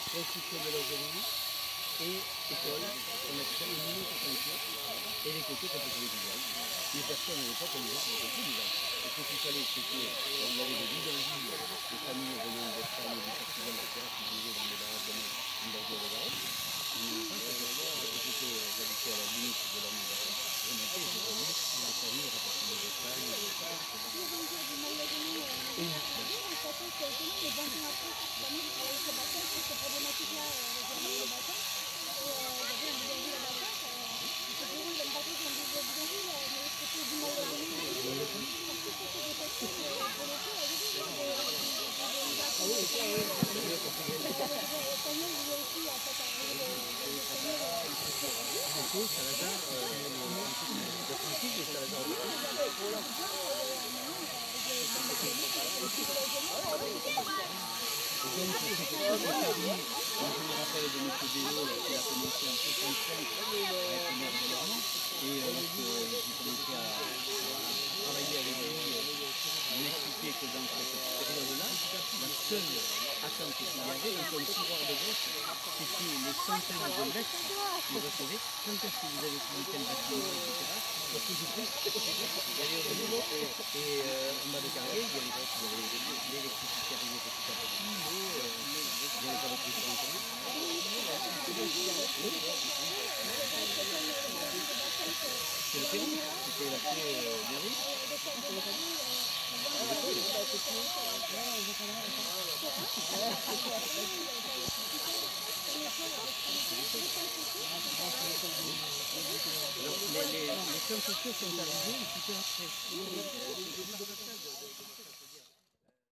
construction de logement et école, on a fait une mini-construction et les côtés quand on faisait du village. Les personnes à l'époque, on disait qu'on était du village. Et ce qu'il fallait, c'était, on avait des bidonvilles, des familles venant d'Espagne, du Portugal, etc., qui vivaient dans des baraques en bordure de Varennes. On est en train de j'habitais à la limite de la maison d'affaires, je montais et je voyais les familles rapatriées d'Espagne, et Franco, Salazar, de Francis et Salazar. Et donc, c'est pour ça que je me rappelle de M. Bello, qui a commencé en 65 à être maire de Lormont. Et lorsque j'ai commencé à travailler avec lui, il m'expliquait que dans cette période-là, la seule attente qu'il y avait dans un tiroir de vote, c'était les centaines de lettres qu'il recevait. Quand est-ce que vous avez fini tel bâtiment, etc. Pour que je puisse y aller au boulot. Et en bas de carrière, il y avait l'électricité arrivée petit à petit, l'eau, il n'y avait pas de pression en commun. C'était le Pérou, c'était l'accès mairie. Alors, les plans sociaux sont arrivés un petit peu après.